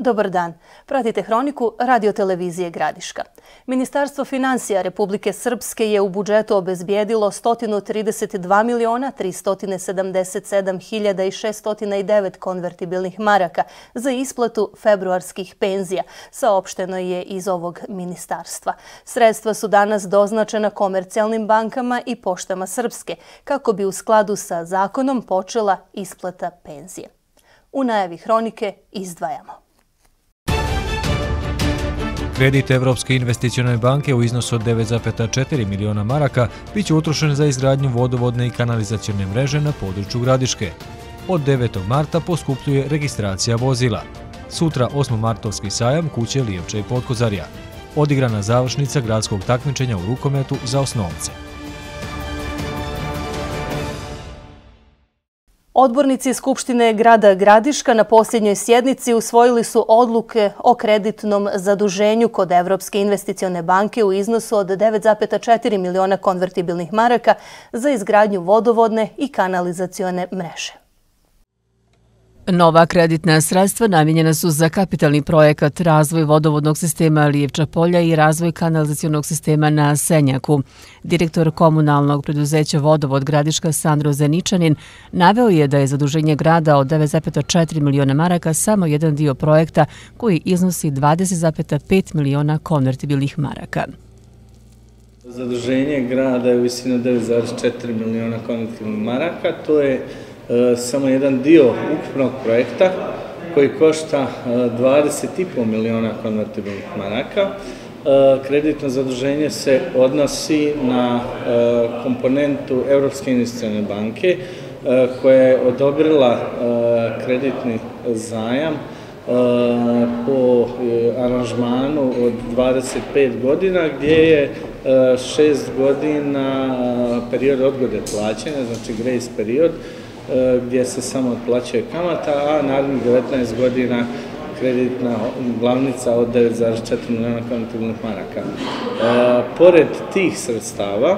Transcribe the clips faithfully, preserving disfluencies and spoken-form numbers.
Dobar dan. Pratite hroniku Radio-televizije Gradiška. Ministarstvo finansija Republike Srpske je u budžetu obezbijedilo sto trideset dva miliona tristo sedamdeset sedam hiljada i šesto devet konvertibilnih maraka za isplatu februarskih penzija, saopšteno je iz ovog ministarstva. Sredstva su danas doznačena komercijalnim bankama i poštama Srpske, kako bi u skladu sa zakonom počela isplata penzije. U najavi hronike izdvajamo. Kredit Evropske investicione banke u iznosu od devet zarez četiri miliona maraka biće utrošen za izgradnju vodovodne i kanalizacione mreže na području Gradiške. Od devetog marta poskupljuje registracija vozila. Sutra osmomartovski sajam kuće Lijevča i Potkozarja. Odigrana završnica gradskog takmičenja u rukometu za osnovce. Odbornici Skupštine grada Gradiška na posljednjoj sjednici usvojili su odluke o kreditnom zaduženju kod Evropske investicione banke u iznosu od devet zarez četiri miliona konvertibilnih maraka za izgradnju vodovodne i kanalizacione mreže. Nova kreditna sredstva namijenjena su za kapitalni projekat razvoj vodovodnog sistema Lijevča polja i razvoj kanalizacionog sistema na Senjaku. Direktor komunalnog preduzeća Vodovod Gradiška Sandro Zeničanin naveo je da je zaduženje grada od devet zarez četiri miliona maraka samo jedan dio projekta koji iznosi dvadeset zarez pet miliona konvertibilnih maraka. Zaduženje grada je u visini devet zarez četiri miliona konvertibilnih maraka. To je samo jedan dio ukupnog projekta koji košta dvadeset i po miliona konvertibilnih maraka. Kreditno zaduženje se odnosi na komponentu Evropske investicione banke koja je odobrila kreditni zajam po aranžmanu od dvadeset pet godina gdje je šest godina period odgode plaćanja, znači grace period, gdje se samo otplaćuje kamata, a narednih devetnaest godina kreditna glavnica od devet zarez četiri miliona konvertibilnih maraka. Pored tih sredstava,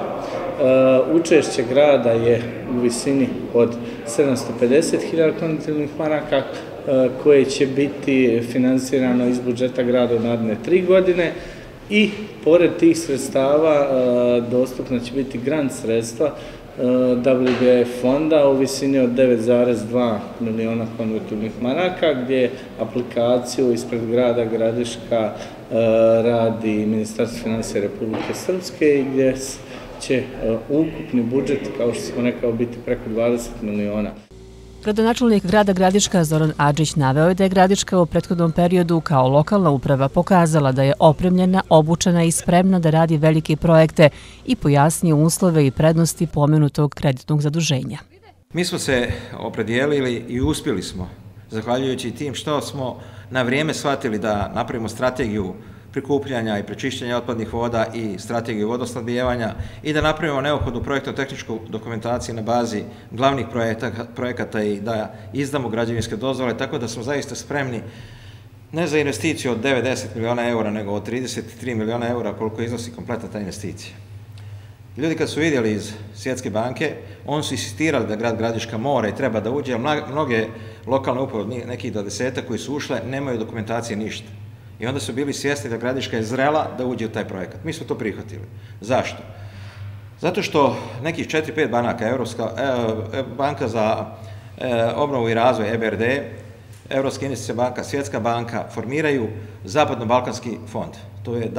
učešće grada je u visini od sedamsto pedeset hiljada konvertibilnih maraka, koje će biti finansirano iz budžeta grada u naredne tri godine i pored tih sredstava dostupna će biti grant sredstva W G F fonda u visini od devet zarez dva miliona konvertibilnih maraka, gdje aplikaciju ispred grada Gradiška radi Ministarstvo finansija Republike Srpske i gdje će ukupni budžet, kao što smo rekao, biti preko dvadeset miliona. Gradonačelnik grada Gradiška Zoran Adžić naveo je da je Gradiška u prethodnom periodu kao lokalna uprava pokazala da je opremljena, obučena i spremna da radi velike projekte i pojasnio uslove i prednosti pomenutog kreditnog zaduženja. Mi smo se opredijelili i uspjeli smo, zahvaljujući tim što smo na vrijeme shvatili da napravimo strategiju prikupljanja i prečišćenja otpadnih voda i strategiju vodosnabdijevanja i da napravimo neophodnu projektno-tehničku dokumentaciju na bazi glavnih projekata i da izdamo građevinske dozvole, tako da smo zaista spremni ne za investiciju od devedeset miliona eura, nego od trideset tri miliona eura koliko iznosi kompletna ta investicija. Ljudi kad su vidjeli iz Svjetske banke, oni su insistirali da grad Gradiška mora i treba da uđe, a mnoge lokalne uprave, nekih dvadesetak koji su ušle, nemaju dokumentacije ništa. I onda su bili svjesni da Gradiška je zrela da uđe u taj projekat. Mi smo to prihvatili. Zašto? Zato što nekih četiri pet banaka, Evropska banka za obnovu i razvoj E B R D, Evropska investiciona banka, Svjetska banka formiraju Zapadno-balkanski fond. To je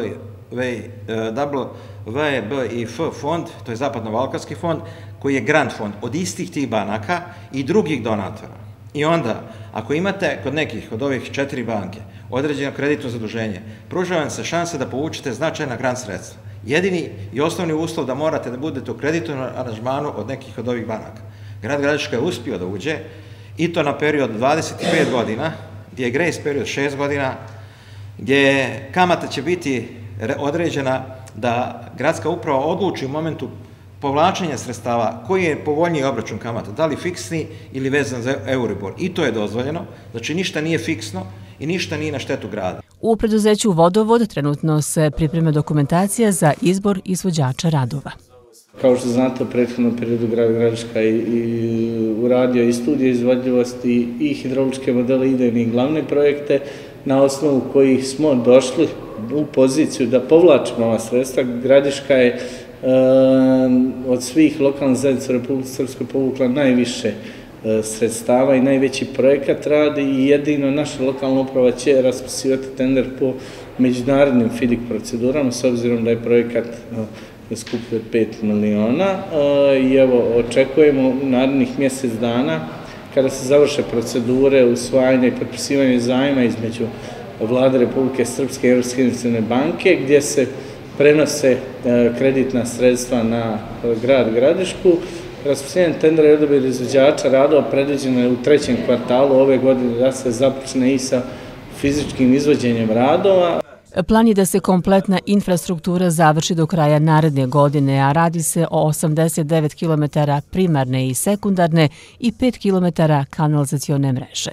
W B I F fond, to je Zapadno-balkanski fond, koji je grant fond od istih tih banaka i drugih donatora. I onda, ako imate kod nekih od ovih četiri banke određeno kreditno zaduženje, pruža vam se šansa da povučete značajna grant sredstva. Jedini i osnovni uslov da morate da budete u kreditnom aranžmanu od nekih od ovih banaka. Grad Gradiška je uspio da uđe i to na period dvadeset pet godina, gdje je grace period šest godina, gdje kamata će biti određena da gradska uprava odluči u momentu povlačenja sredstava koji je povoljniji obračun kamata, da li fiksni ili vezan za Euribor. I to je dozvoljeno, znači ništa nije fiksno i ništa nije na štetu grada. U preduzeću Vodovod trenutno se priprema dokumentacija za izbor izvođača radova. Kao što znate, u prethodnom periodu grad Gradiška je uradio i studije izvodljivosti i hidrauličke modele, idejne i glavne projekte, na osnovu kojih smo došli u poziciju da povlačimo ova sredstva. Gradiška je od svih lokalnih zajednica u Republici Srpskoj povukla najviše sredstava i najveći projekat radi i jedino naša lokalna uprava će raspisivati tender po međunarodnim F I D I C procedurama, s obzirom da je projekat skuplji od pet miliona. I evo, očekujemo u narednih mjesec dana, kada se završe procedure usvajanja i potpisivanja zajma između Vlade Republike Srpske i Evropske investicione banke, gdje se prenose kreditna sredstva na grad Gradišku. Raspisivanje tendera i odabir izvođača radova predviđeno je u trećem kvartalu ove godine da se započne i sa fizičkim izvođenjem radova. Plan je da se kompletna infrastruktura završi do kraja naredne godine, a radi se o osamdeset devet kilometara primarne i sekundarne i pet kilometara kanalizacione mreže.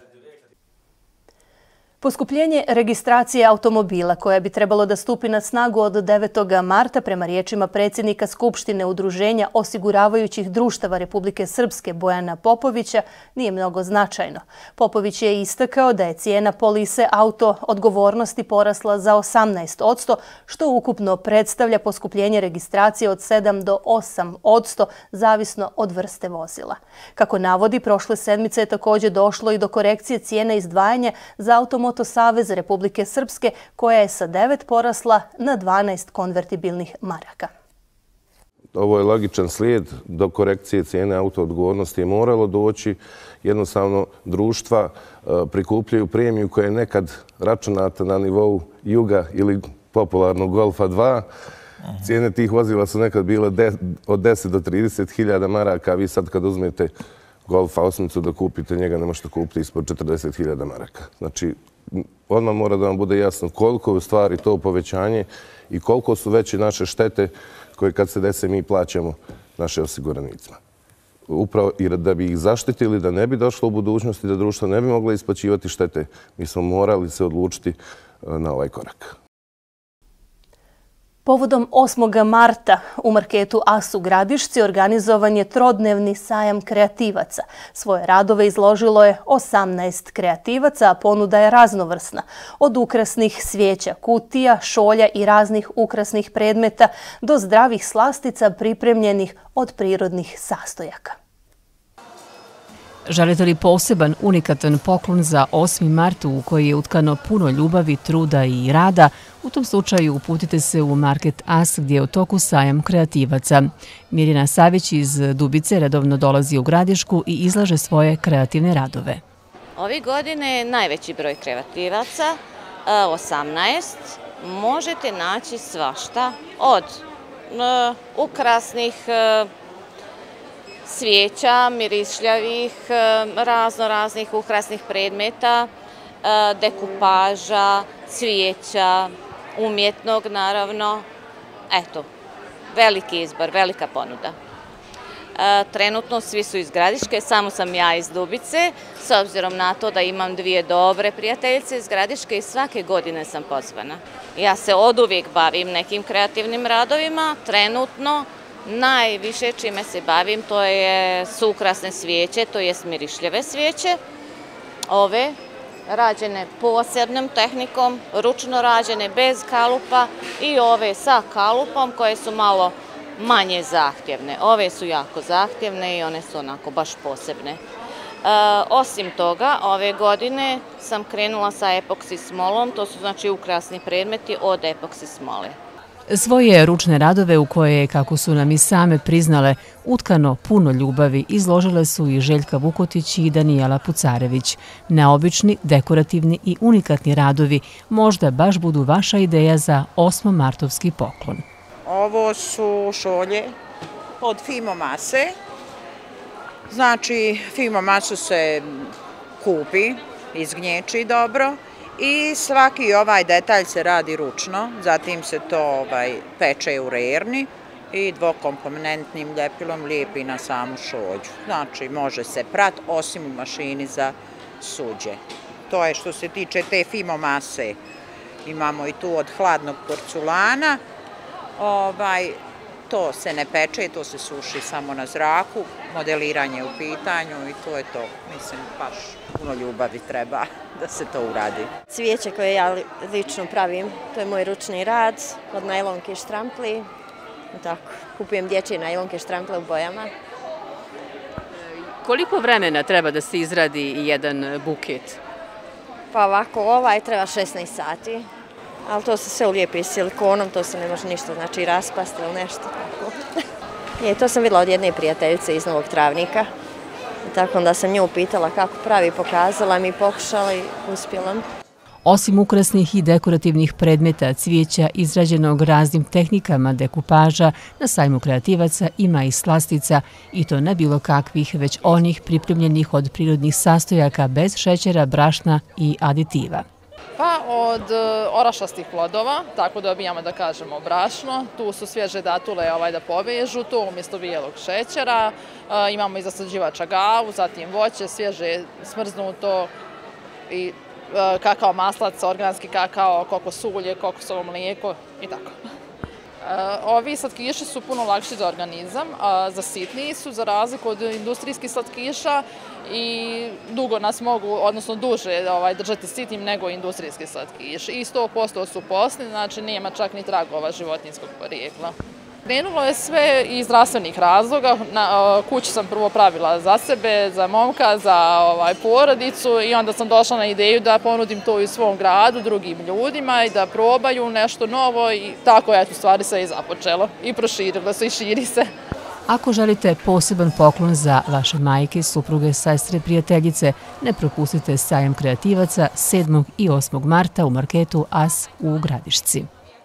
Poskupljenje registracije automobila koja bi trebalo da stupi na snagu od devetog marta prema riječima predsjednika Skupštine Udruženja osiguravajućih društava Republike Srpske Bojana Popovića nije mnogo značajno. Popović je istakao da je cijena polise auto odgovornosti porasla za osamnaest posto, što ukupno predstavlja poskupljenje registracije od sedam do osam posto, zavisno od vrste vozila. Kako navodi, prošle sedmice je također došlo i do korekcije cijene izdvajanja za automobil Moto Savez Republike Srpske, koja je sa devet porasla na dvanaest konvertibilnih maraka. Ovo je logičan slijed. Do korekcije cijene auto odgovornosti je moralo doći. Jednostavno, društva prikupljaju premiju koja je nekad računata na nivou Juga ili popularnog Golfa dva. Cijene tih vozila su nekad bile od deset do trideset hiljada maraka, a vi sad kad uzmete Golfa osmicu da kupite, njega ne možete kupiti ispod četrdeset hiljada maraka. Znači, odmah mora da vam bude jasno koliko je u stvari to povećanje i koliko su veće naše štete koje kad se dese mi plaćamo naše osiguranicima. Upravo i da bi ih zaštitili, da ne bi došlo u budućnosti, da društvo ne bi moglo isplaćivati štete, mi smo morali se odlučiti na ovaj korak. Povodom osmog marta u marketu As u Gradišci organizovan je trodnevni sajam kreativaca. Svoje radove izložilo je osamnaest kreativaca, a ponuda je raznovrsna. Od ukrasnih svijeća, kutija, šolja i raznih ukrasnih predmeta do zdravih slastica pripremljenih od prirodnih sastojaka. Želite li poseban, unikatan poklon za osmi mart u koji je utkano puno ljubavi, truda i rada, u tom slučaju uputite se u market As gdje je u toku sajam kreativaca. Mirjana Savić iz Dubice redovno dolazi u Gradišku i izlaže svoje kreativne radove. Ove godine je najveći broj kreativaca, osamnaest. Možete naći svašta od ukrasnih svijeća, mirišljavih, razno raznih ukrasnih predmeta, dekupaža, cvijeća, umjetnog naravno. Eto, veliki izbor, velika ponuda. Trenutno svi su iz Gradiške, samo sam ja iz Dubice, s obzirom na to da imam dvije dobre prijateljice iz Gradiške i svake godine sam pozvana. Ja se oduvijek bavim nekim kreativnim radovima, trenutno. Najviše čime se bavim to je su ukrasne svijeće, to je mirišljave svijeće. Ove rađene posebnom tehnikom, ručno rađene bez kalupa i ove sa kalupom koje su malo manje zahtjevne. Ove su jako zahtjevne i one su onako baš posebne. E, osim toga, ove godine sam krenula sa epoksi smolom, to su znači ukrasni predmeti od epoksi smole. Svoje ručne radove u koje je, kako su nam i same priznale, utkano puno ljubavi, izložile su i Željka Vukotić i Danijela Pucarević. Neobični, dekorativni i unikatni radovi možda baš budu vaša ideja za osmomartovski poklon. Ovo su šolje od fimomase. Znači, fimomasu se kupi, izgnječi dobro. I svaki ovaj detalj se radi ručno, zatim se to ovaj, peče u rerni i dvokomponentnim ljepilom lijepi na samu šolju. Znači, može se prat osim u mašini za suđe. To je što se tiče te fimomase. Imamo i tu od hladnog porculana. Ovaj, to se ne peče, to se suši samo na zraku, modeliranje u pitanju i to je to. Mislim, baš puno ljubavi treba da se to uradi. Cvijeće koje ja lično pravim, to je moj ručni rad od najlonke štrampli. Tako, kupujem dječje najlonke štrampli u bojama. Koliko vremena treba da se izradi jedan buket? Pa ovako, ovaj treba šesnaest sati, ali to se sve ulijepi silikonom, to se ne može ništa, znači raspasti ili nešto tako. Je, to sam vidjela od jedne prijateljice iz Novog Travnika. Tako da sam nju upitala kako pravi, pokazala mi, pokušala i uspjela. Osim ukrasnih i dekorativnih predmeta, cvijeća izrađenog raznim tehnikama dekupaža, na sajmu kreativaca ima i slastica, i to ne bilo kakvih, već onih pripremljenih od prirodnih sastojaka bez šećera, brašna i aditiva. Pa od orašastih plodova, tako dobijamo da kažemo brašno, tu su svježe datule ovaj, da povežu, to umjesto bijelog šećera, e, imamo i zaslađivač agavu, zatim voće, svježe smrznuto i e, kakao maslac, organski kakao, kokos ulje, kokosovo mlijeko i tako. E, ovi slatkiši su puno lakši za organizam, a zasitniji su za razliku od industrijskih slatkiša i dugo nas mogu, odnosno duže ovaj, držati sitnim nego industrijski slatkiš. I sto posto su posni, znači nema čak ni tragova životinjskog porijekla. Krenulo je sve iz zdravstvenih razloga. Na kući sam prvo pravila za sebe, za momka, za ovaj, porodicu i onda sam došla na ideju da ponudim to i u svom gradu drugim ljudima i da probaju nešto novo i tako je u stvari sve i započelo. I proširilo se i širi se. Ako želite poseban poklon za vaše majke, supruge, sestre, prijateljice, ne propustite sajam kreativaca sedmog i osmog marta u marketu As u Gradišci.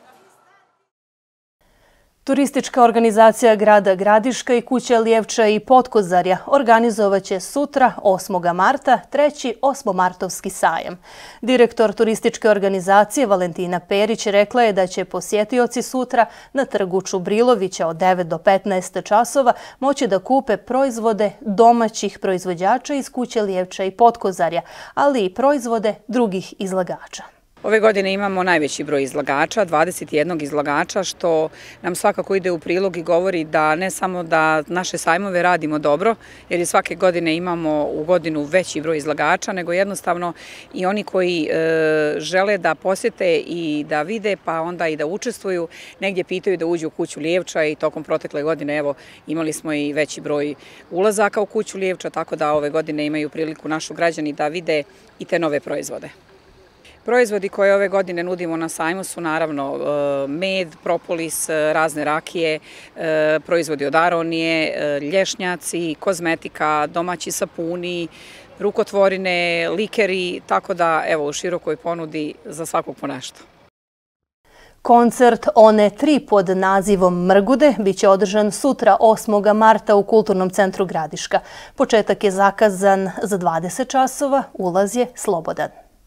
Turistička organizacija grada Gradiška i kuća Lijevča i Potkozarja organizovaće sutra osmog marta treći osmomartovski sajam. Direktor turističke organizacije Valentina Perić rekla je da će posjetioci sutra na trgu Čubrilovića od devet do petnaest časova moći da kupe proizvode domaćih proizvođača iz kuće Lijevča i Potkozarja, ali i proizvode drugih izlagača. Ove godine imamo najveći broj izlagača, dvadeset jedan izlagača, što nam svakako ide u prilog i govori da ne samo da naše sajmove radimo dobro, jer je svake godine imamo u godinu veći broj izlagača, nego jednostavno i oni koji e, žele da posjete i da vide, pa onda i da učestvuju, negdje pitaju da uđu u kuću Lijevča i tokom protekle godine evo imali smo i veći broj ulazaka u kuću Lijevča, tako da ove godine imaju priliku našu građani da vide i te nove proizvode. Proizvodi koje ove godine nudimo na sajmu su naravno med, propolis, razne rakije, proizvodi od aronije, lješnjaci, kozmetika, domaći sapuni, rukotvorine, likeri, tako da evo u širokoj ponudi za svakog po nešto. Koncert One tri pod nazivom Mrgude biće održan sutra osmog marta u Kulturnom centru Gradiška. Početak je zakazan za dvadeset časova, ulaz je slobodan.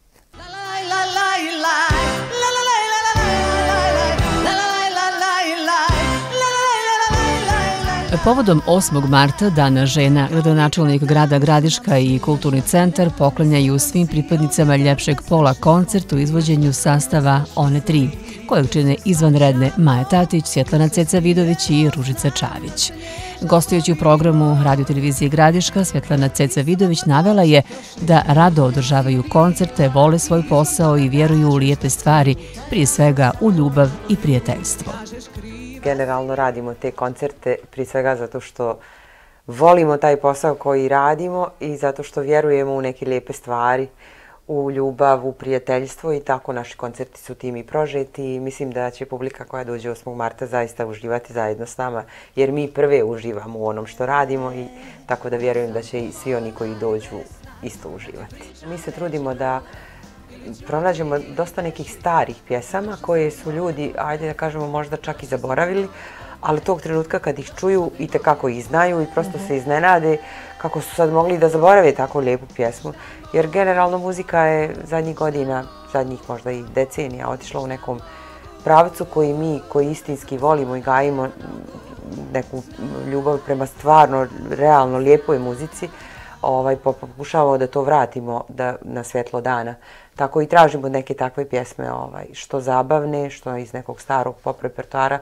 Povodom osmog marta, Dana žena, gradonačelnik grada Gradiška i Kulturni centar poklanjaju svim pripadnicama ljepšeg pola koncert u izvođenju sastava One tri, kojeg čine izvanredne Maja Tatić, Svjetlana Ceca Vidović i Ružica Čavić. Gostujući u programu radiotelevizije Gradiška, Svjetlana Ceca Vidović navela je da rado održavaju koncerte, vole svoj posao i vjeruju u lijepe stvari, prije svega u ljubav i prijateljstvo. Generalno radimo te koncerte prije svega zato što volimo taj posao koji radimo i zato što vjerujemo u neke lijepe stvari, u ljubav, u prijateljstvo i tako naši koncerti su tim i prožeti i mislim da će publika koja dođe osmog marta zaista uživati zajedno s nama jer mi prve uživamo u onom što radimo i tako da vjerujem da će i svi oni koji dođu isto uživati. Mi se trudimo da pronađemo dosta nekih starih pjesama koje su ljudi, ajde da kažemo, možda čak i zaboravili, ali tog trenutka kad ih čuju i tekako ih znaju i prosto se iznenade kako su sad mogli da zaborave tako lijepu pjesmu. Jer generalno muzika je zadnjih godina, zadnjih možda i decenija otišla u nekom pravcu koji mi, koji istinski volimo i gajimo neku ljubav prema stvarno, realno lijepoj muzici, ovaj, pokušavamo da to vratimo da, na svjetlo dana. Tako i tražimo neke takve pjesme, ovaj, što zabavne, što iz nekog starog pop repertoara,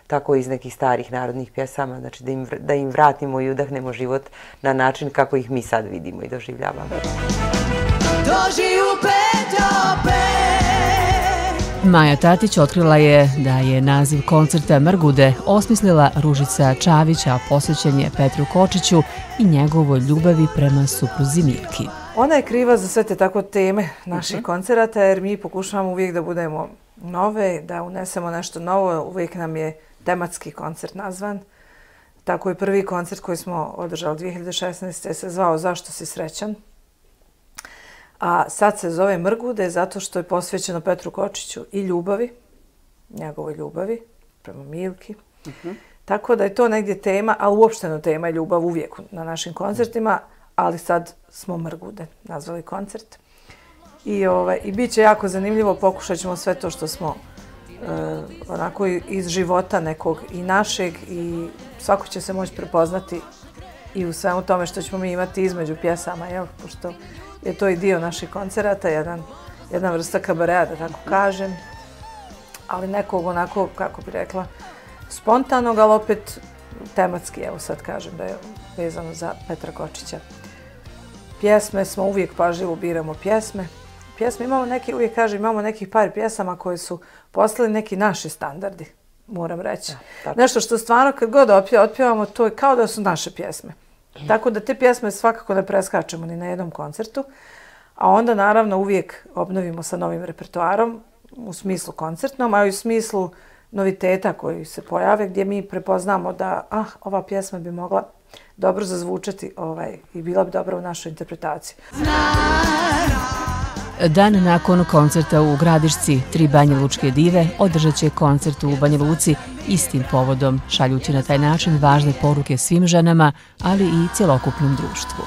tako iz nekih starih narodnih pjesama, znači da im, da im vratimo i udahnemo život na način kako ih mi sad vidimo i doživljavamo. Dođi u pet do pet. Maja Tatić otkrila je da je naziv koncerta Mrgude osmislila Ružica Čavić, a posvećen je Petru Kočiću i njegovoj ljubavi prema supruzi Milki. Ona je kriva za sve te tako teme naših koncerata, jer mi pokušavamo uvijek da budemo nove, da unesemo nešto novo. Uvijek nam je tematski koncert nazvan. Tako je prvi koncert koji smo održali dvije hiljade šesnaeste. se zvao Zašto si srećan? A sad se zove Mrgude zato što je posvećeno Petru Kočiću i ljubavi, njegovoj ljubavi prema Milki. Tako da je to negdje tema, ali uopšteno tema je ljubav uvijek na našim koncertima, ali sad smo Mrgude nazvali koncert. I, ovaj, i bit će jako zanimljivo, pokušat ćemo sve to što smo e, onako iz života nekog i našeg i svako će se moći prepoznati i u svemu tome što ćemo mi imati između pjesama, jel? Pošto je to i dio naših koncerata, jedan, jedna vrsta kabareja, da tako kažem, ali nekog onako, kako bi rekla, spontanog, ali opet tematski, evo sad kažem da je vezano za Petra Kočića. Pjesme smo uvijek pažljivo biramo pjesme. Pjesme imamo neki, uvijek kažem, imamo nekih par pjesama koje su postali neki naši standardi, moram reći. Ja, nešto što stvarno kad god otpjevamo, to je kao da su naše pjesme. Tako da te pjesme svakako ne preskačemo ni na jednom koncertu, a onda naravno uvijek obnovimo sa novim repertoarom u smislu koncertnom, a i u smislu noviteta koji se pojave gdje mi prepoznamo da ah, ova pjesma bi mogla dobro zazvučati ovaj, i bila bi dobra u našoj interpretaciji. Dan nakon koncerta u Gradišci, tri banjalučke dive održat će koncert u Banja Luci istim povodom, šaljući na taj način važne poruke svim ženama, ali i cjelokupnom društvu.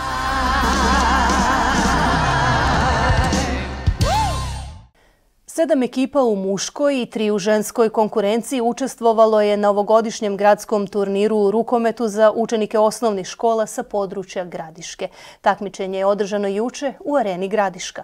Sedam ekipa u muškoj i tri u ženskoj konkurenciji učestvovalo je na ovogodišnjem gradskom turniru u rukometu za učenike osnovnih škola sa područja Gradiške. Takmičenje je održano juče u areni Gradiška.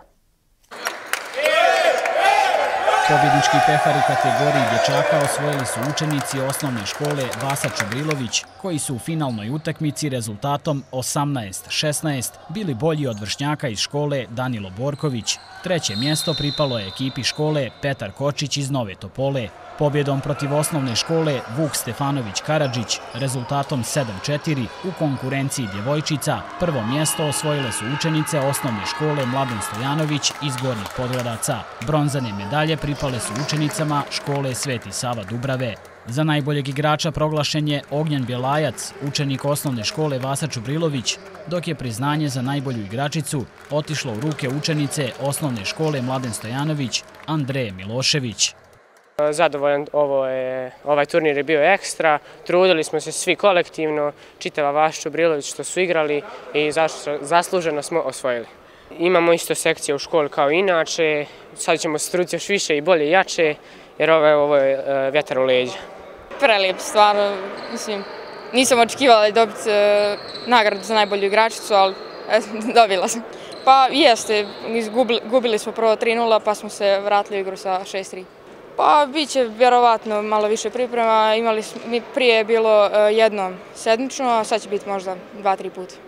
Pobjednički pehar u kategoriji dječaka osvojili su učenici osnovne škole Vasa Čubrilović, koji su u finalnoj utakmici rezultatom osamnaest šesnaest bili bolji od vršnjaka iz škole Danilo Borković. Treće mjesto pripalo je ekipi škole Petar Kočić iz Nove Topole. Pobjedom protiv osnovne škole Vuk Stefanović Karadžić rezultatom sedam četiri u konkurenciji djevojčica prvo mjesto osvojile su učenice osnovne škole Mladen Stojanović iz Gornjih Podgorica. Bronzane medalje pripale su učenicama škole Sveti Sava Dubrave. Za najboljeg igrača proglašen je Ognjan Bjelajac, učenik osnovne škole Vasa Čubrilović, dok je priznanje za najbolju igračicu otišlo u ruke učenice osnovne škole Mladen Stojanović Andreje Milošević. Zadovoljan, ovo je, ovaj turnir je bio ekstra, trudili smo se svi kolektivno, čitava Vasa Čubrilović što su igrali i zasluženo smo osvojili. Imamo isto sekcije u školi kao inače, sad ćemo se truditi još više i bolje i jače, jer ovo je, ovo je vjetar u leđa. Prelijep, stvarno, mislim, nisam očekivala dobiti nagradu za najbolju igračicu, ali dobila sam. Pa jeste, gubili smo prvo tri nula pa smo se vratili u igru sa šest tri. Pa bit će vjerovatno malo više priprema, imali smo, prije je bilo jednom sedmično, a sad će biti možda dva, tri puta.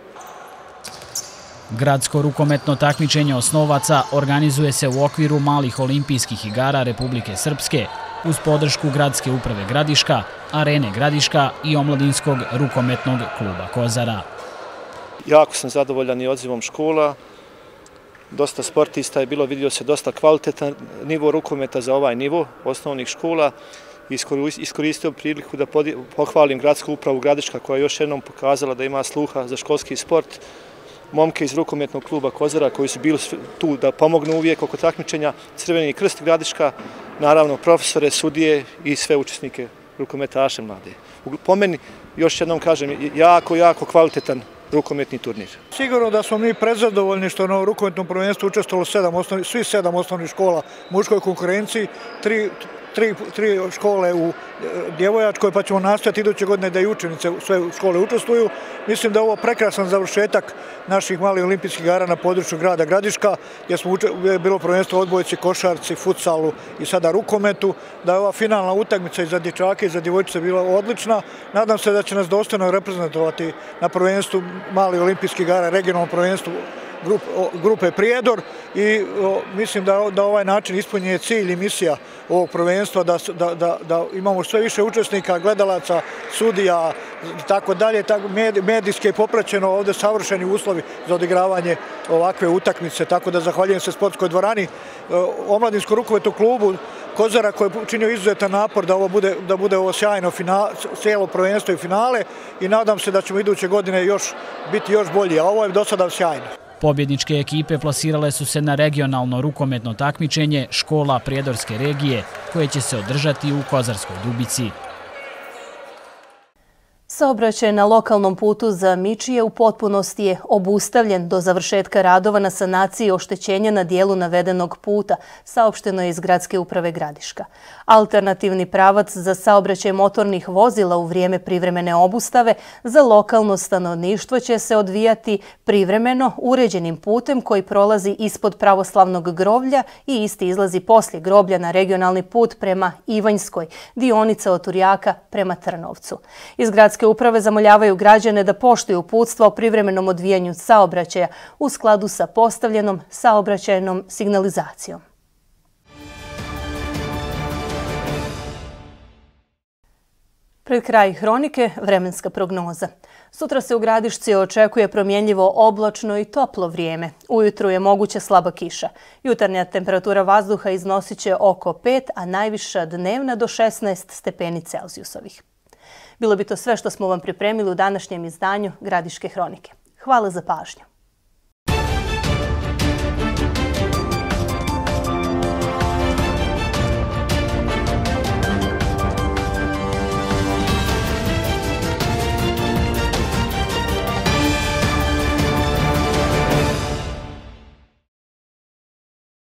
Gradsko rukometno takmičenje osnovaca organizuje se u okviru malih olimpijskih igara Republike Srpske uz podršku Gradske uprave Gradiška, Arene Gradiška i Omladinskog rukometnog kluba Kozara. Jako sam zadovoljan i odzivom škola. Dosta sportista je bilo, vidio se dosta kvalitetan nivo rukometa za ovaj nivo osnovnih škola. Iskoristio priliku da pohvalim Gradsku upravu Gradiška koja je još jednom pokazala da ima sluha za školski sport. Momke iz rukometnog kluba Kozara koji su bili tu da pomognu uvijek oko takmičenja, Crveni krst Gradiška, naravno profesore, sudije i sve učesnike rukometaše mlade. Po meni, još jednom kažem, jako, jako kvalitetan rukometni turnir. Sigurno da smo mi prezadovoljni što na rukometnom prvenstvu učestvovalo svi sedam osnovnih škola u muškoj konkurenciji, tri tri, tri škole u djevojačkoj, pa ćemo nastaviti iduće godine da i učenice sve škole učestvuju. Mislim da je ovo prekrasan završetak naših malih olimpijskih igara na području grada Gradiška, gdje smo je bilo prvenstvo odbojci, košarci, futsalu i sada rukometu, da je ova finalna utakmica i za dječake i za djevojčice bila odlična. Nadam se da će nas dostojno reprezentovati na prvenstvu malih olimpijskih igara, regionalnom prvenstvu grupe Prijedor i mislim da na ovaj način ispunjen je cilj i misija ovog prvenstva, da, da, da, da imamo sve više učesnika, gledalaca, sudija i tako dalje, medijski je popraćeno ovdje savršeni uslovi za odigravanje ovakve utakmice, tako da zahvaljujem se sportskoj dvorani, omladinskom rukometnom klubu Kozara koji je učinio izuzetan napor da ovo bude, da bude ovo sjajno finale, cijelo prvenstvo i finale i nadam se da ćemo iduće godine još biti još bolji, a ovo je do sada sjajno. Pobjedničke ekipe plasirale su se na regionalno rukometno takmičenje škola Prijedorske regije, koje će se održati u Kozarskoj Dubici. Saobraćaj na lokalnom putu za Mičije u potpunosti je obustavljen do završetka radova na sanaciji oštećenja na dijelu navedenog puta, saopšteno je iz Gradske uprave Gradiška. Alternativni pravac za saobraćaj motornih vozila u vrijeme privremene obustave za lokalno stanovništvo će se odvijati privremeno uređenim putem koji prolazi ispod pravoslavnog groblja i isti izlazi poslije groblja na regionalni put prema Ivanjskoj, dionica od Turjaka prema Trnovcu. Iz Gradske uprave zamoljavaju građane da poštuju uputstva o privremenom odvijanju saobraćaja u skladu sa postavljenom saobraćajnom signalizacijom. Pred kraj hronike vremenska prognoza. Sutra se u Gradišci očekuje promjenljivo oblačno i toplo vrijeme. Ujutru je moguća slaba kiša. Jutarnja temperatura vazduha iznosit će oko pet, a najviša dnevna do šesnaest stepeni Celzijusovih. Bilo bi to sve što smo vam pripremili u današnjem izdanju Gradiške hronike. Hvala za pažnju.